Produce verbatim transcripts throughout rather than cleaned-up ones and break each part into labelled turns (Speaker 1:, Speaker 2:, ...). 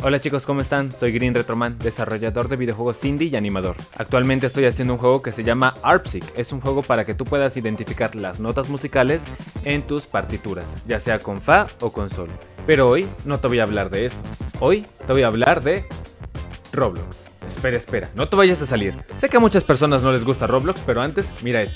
Speaker 1: Hola chicos, ¿cómo están? Soy Green Retroman, desarrollador de videojuegos indie y animador. Actualmente estoy haciendo un juego que se llama ARPSYC. Es un juego para que tú puedas identificar las notas musicales en tus partituras, ya sea con fa o con sol. Pero hoy no te voy a hablar de eso. Hoy te voy a hablar de Roblox. Espera, espera, no te vayas a salir. Sé que a muchas personas no les gusta Roblox, pero antes, mira esto.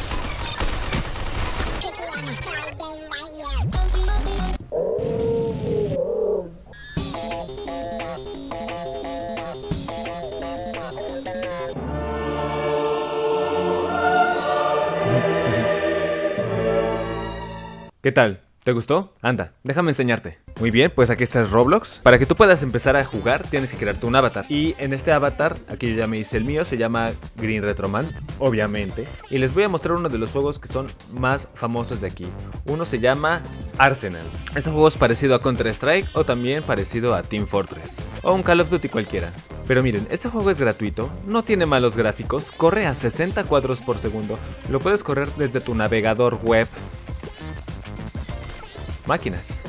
Speaker 1: ¿Qué tal? ¿Te gustó? Anda, déjame enseñarte. Muy bien, pues aquí está Roblox. Para que tú puedas empezar a jugar, tienes que crearte un avatar. Y en este avatar, aquí yo ya me hice el mío, se llama Green Retroman, obviamente. Y les voy a mostrar uno de los juegos que son más famosos de aquí. Uno se llama Arsenal. Este juego es parecido a Counter-Strike o también parecido a Team Fortress. O un Call of Duty cualquiera. Pero miren, este juego es gratuito, no tiene malos gráficos, corre a sesenta cuadros por segundo. Lo puedes correr desde tu navegador web. Máquinas.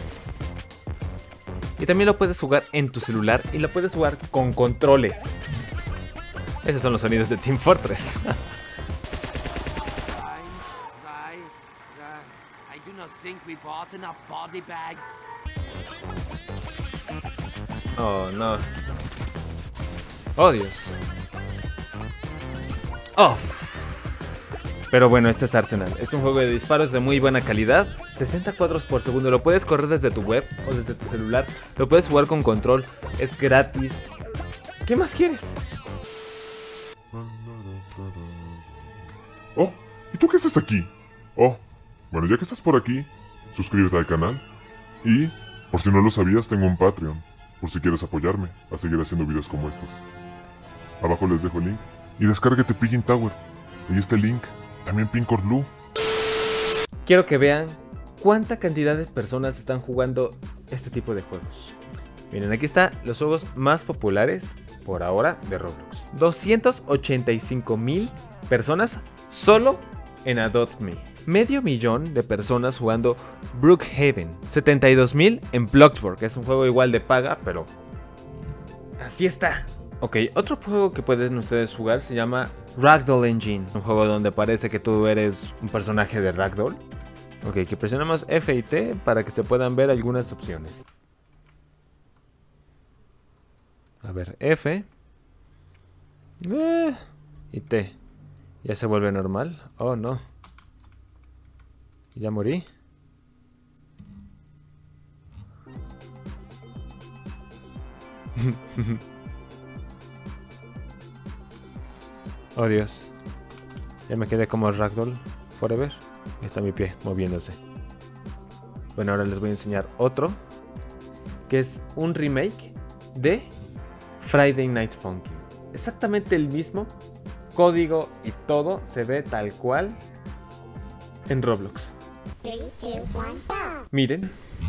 Speaker 1: Y también lo puedes jugar en tu celular y lo puedes jugar con controles. Esos son los sonidos de Team Fortress. Oh no. Oh Dios. Oh. Pero bueno, este es Arsenal. Es un juego de disparos de muy buena calidad. sesenta cuadros por segundo. Lo puedes correr desde tu web o desde tu celular. Lo puedes jugar con control. Es gratis. ¿Qué más quieres?
Speaker 2: Oh, ¿y tú qué haces aquí? Oh, bueno, ya que estás por aquí, suscríbete al canal. Y, por si no lo sabías, tengo un Patreon. Por si quieres apoyarme a seguir haciendo videos como estos. Abajo les dejo el link. Y descárgate Piggy Tower. Ahí está el link. También Pinkor Blue.
Speaker 1: Quiero que vean cuánta cantidad de personas están jugando este tipo de juegos. Miren, aquí están los juegos más populares por ahora de Roblox. doscientos ochenta y cinco mil personas solo en Adopt Me. Medio millón de personas jugando Brookhaven. setenta y dos mil en Bloxburg, que es un juego igual de paga, pero así está. Ok, otro juego que pueden ustedes jugar se llama Ragdoll Engine. Un juego donde parece que tú eres un personaje de Ragdoll. Ok, que presionamos F y T para que se puedan ver algunas opciones. A ver, F eh, y T. Ya se vuelve normal. Oh no. Ya morí. Oh Dios. Ya me quedé como Ragdoll forever. Ahí está mi pie moviéndose. Bueno, ahora les voy a enseñar otro, que es un remake de Friday Night Funkin'. Exactamente el mismo código y todo se ve tal cual en Roblox. three, two, one, go. Miren.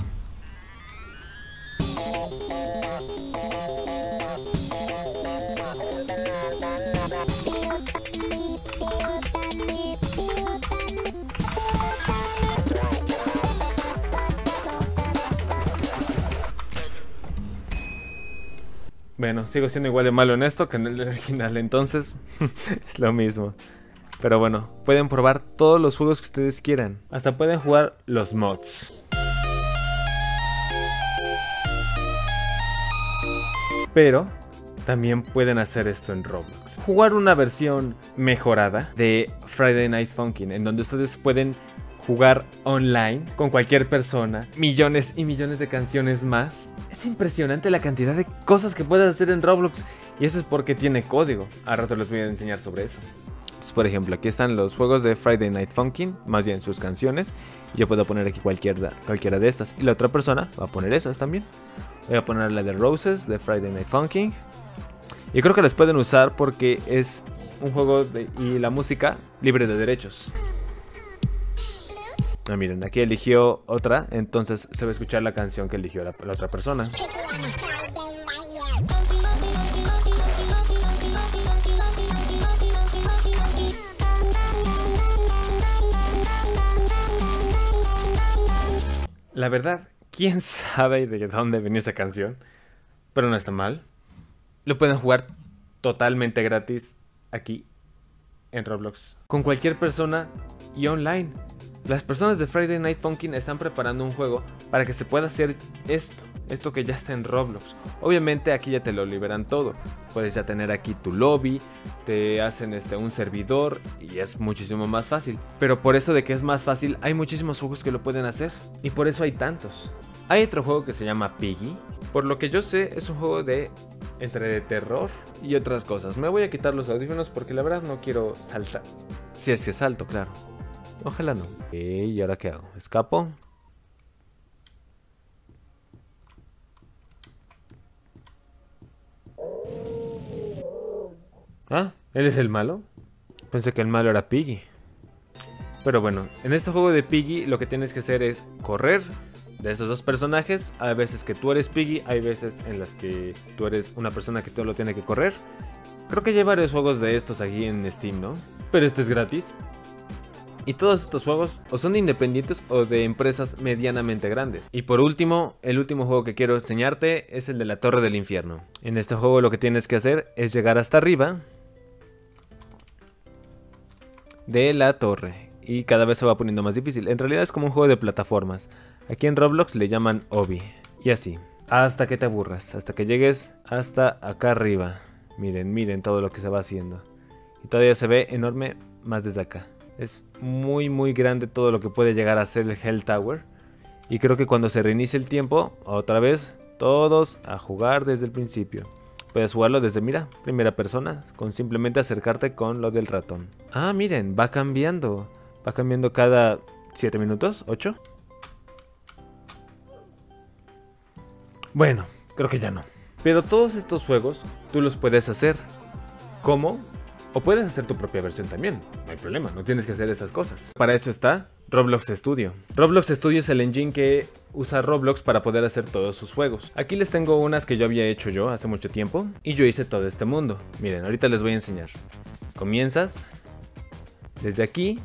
Speaker 1: Bueno, sigo siendo igual de malo en esto que en el original, entonces es lo mismo. Pero bueno, pueden probar todos los juegos que ustedes quieran. Hasta pueden jugar los mods. Pero también pueden hacer esto en Roblox. Jugar una versión mejorada de Friday Night Funkin', en donde ustedes pueden jugar online con cualquier persona, millones y millones de canciones más. Es impresionante la cantidad de cosas que puedes hacer en Roblox, y eso es porque tiene código. Al rato les voy a enseñar sobre eso. Entonces, por ejemplo, aquí están los juegos de Friday Night Funkin', más bien sus canciones. Y yo puedo poner aquí cualquiera, cualquiera de estas, y la otra persona va a poner esas también. Voy a poner la de Roses de Friday Night Funkin'. Y creo que las pueden usar porque es un juego de, y la música libre de derechos. Ah, miren, aquí eligió otra, entonces se va a escuchar la canción que eligió la, la otra persona. La verdad, quién sabe de dónde venía esa canción, pero no está mal. Lo pueden jugar totalmente gratis aquí en Roblox, con cualquier persona y online. Las personas de Friday Night Funkin' están preparando un juego para que se pueda hacer esto, esto que ya está en Roblox. Obviamente aquí ya te lo liberan todo. Puedes ya tener aquí tu lobby, te hacen este, un servidor y es muchísimo más fácil. Pero por eso de que es más fácil, hay muchísimos juegos que lo pueden hacer y por eso hay tantos. Hay otro juego que se llama Piggy. Por lo que yo sé, es un juego de entre de terror y otras cosas. Me voy a quitar los audífonos porque la verdad no quiero saltar. Si es que salto, claro. Ojalá no. ¿Y ahora qué hago? ¿Escapo? Ah, ¿él es el malo? Pensé que el malo era Piggy. Pero bueno, en este juego de Piggy lo que tienes que hacer es correr de estos dos personajes. Hay veces que tú eres Piggy, hay veces en las que tú eres una persona que todo lo tiene que correr. Creo que hay varios juegos de estos aquí en Steam, ¿no? Pero este es gratis. Y todos estos juegos o son independientes o de empresas medianamente grandes. Y por último, el último juego que quiero enseñarte es el de la Torre del Infierno. En este juego lo que tienes que hacer es llegar hasta arriba de la torre. Y cada vez se va poniendo más difícil. En realidad es como un juego de plataformas. Aquí en Roblox le llaman Obby. Y así. Hasta que te aburras. Hasta que llegues hasta acá arriba. Miren, miren todo lo que se va haciendo. Y todavía se ve enorme más desde acá. Es muy muy grande todo lo que puede llegar a ser el Hell Tower. Y creo que cuando se reinicie el tiempo, otra vez, todos a jugar desde el principio. Puedes jugarlo desde, mira, primera persona, con simplemente acercarte con lo del ratón. Ah, miren, va cambiando. Va cambiando cada siete minutos, ocho. Bueno, creo que ya no. Pero todos estos juegos, tú los puedes hacer. ¿Cómo? O puedes hacer tu propia versión también, no hay problema, no tienes que hacer esas cosas. Para eso está Roblox Studio. Roblox Studio es el engine que usa Roblox para poder hacer todos sus juegos. Aquí les tengo unas que yo había hecho yo hace mucho tiempo y yo hice todo este mundo. Miren, ahorita les voy a enseñar. Comienzas desde aquí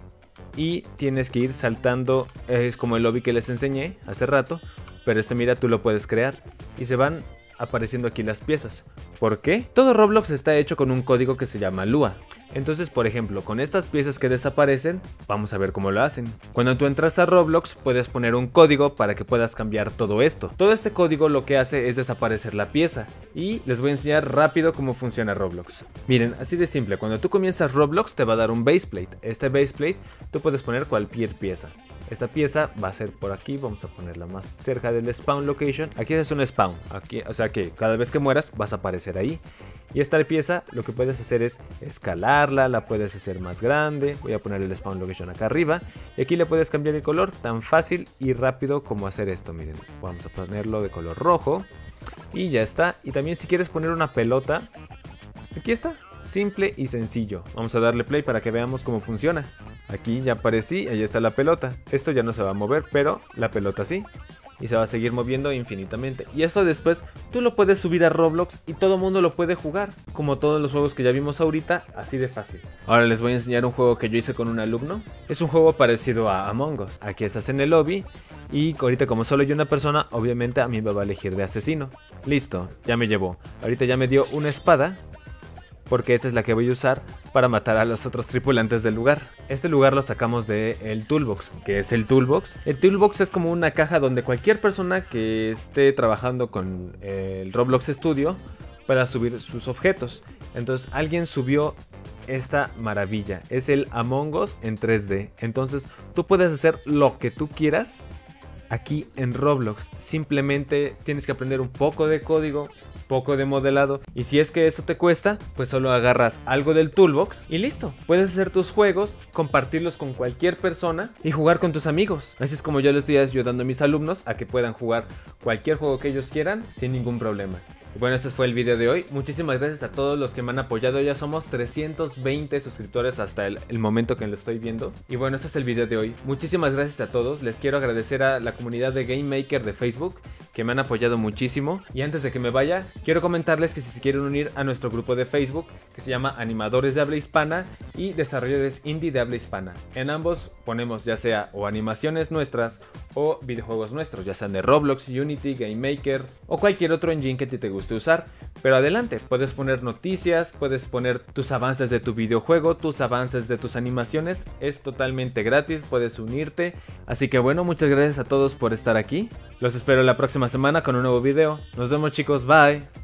Speaker 1: y tienes que ir saltando, es como el lobby que les enseñé hace rato, pero este mira tú lo puedes crear y se van apareciendo aquí las piezas. ¿Por qué? Todo Roblox está hecho con un código que se llama Lua. Entonces, por ejemplo, con estas piezas que desaparecen, vamos a ver cómo lo hacen. Cuando tú entras a Roblox, puedes poner un código para que puedas cambiar todo esto. Todo este código lo que hace es desaparecer la pieza. Y les voy a enseñar rápido cómo funciona Roblox. Miren, así de simple, cuando tú comienzas Roblox te va a dar un baseplate. Este baseplate tú puedes poner cualquier pieza. Esta pieza va a ser por aquí, vamos a ponerla más cerca del spawn location. Aquí es un spawn, aquí, o sea que cada vez que mueras vas a aparecer ahí. Y esta pieza lo que puedes hacer es escalarla, la puedes hacer más grande. Voy a poner el spawn location acá arriba. Y aquí le puedes cambiar el color tan fácil y rápido como hacer esto, miren. Vamos a ponerlo de color rojo. Y ya está. Y también si quieres poner una pelota, aquí está. Simple y sencillo. Vamos a darle play para que veamos cómo funciona. Aquí ya aparecí, ahí está la pelota. Esto ya no se va a mover, pero la pelota sí. Y se va a seguir moviendo infinitamente. Y esto después tú lo puedes subir a Roblox y todo el mundo lo puede jugar. Como todos los juegos que ya vimos ahorita, así de fácil. Ahora les voy a enseñar un juego que yo hice con un alumno. Es un juego parecido a Among Us. Aquí estás en el lobby. Y ahorita como solo hay una persona, obviamente a mí me va a elegir de asesino. Listo, ya me llevó. Ahorita ya me dio una espada. Porque esta es la que voy a usar para matar a los otros tripulantes del lugar. Este lugar lo sacamos del Toolbox. ¿Qué es el Toolbox? El Toolbox es como una caja donde cualquier persona que esté trabajando con el Roblox Studio pueda subir sus objetos. Entonces alguien subió esta maravilla. Es el Among Us en tres D. Entonces tú puedes hacer lo que tú quieras aquí en Roblox. Simplemente tienes que aprender un poco de código, poco de modelado, y si es que eso te cuesta, pues solo agarras algo del Toolbox y listo. Puedes hacer tus juegos, compartirlos con cualquier persona y jugar con tus amigos. Así es como yo les estoy ayudando a mis alumnos a que puedan jugar cualquier juego que ellos quieran sin ningún problema. Y bueno, este fue el video de hoy. Muchísimas gracias a todos los que me han apoyado. Ya somos trescientos veinte suscriptores hasta el, el momento que lo estoy viendo. Y bueno, este es el video de hoy. Muchísimas gracias a todos. Les quiero agradecer a la comunidad de Game Maker de Facebook, que me han apoyado muchísimo. Y antes de que me vaya, quiero comentarles que si se quieren unir a nuestro grupo de Facebook, que se llama Animadores de Habla Hispana y Desarrolladores Indie de Habla Hispana. En ambos ponemos ya sea o animaciones nuestras o videojuegos nuestros, ya sean de Roblox, Unity, Game Maker o cualquier otro engine que a ti te guste. guste usar. Pero adelante, puedes poner noticias, puedes poner tus avances de tu videojuego, tus avances de tus animaciones. Es totalmente gratis, puedes unirte. Así que bueno, muchas gracias a todos por estar aquí. Los espero la próxima semana con un nuevo video. Nos vemos chicos, bye.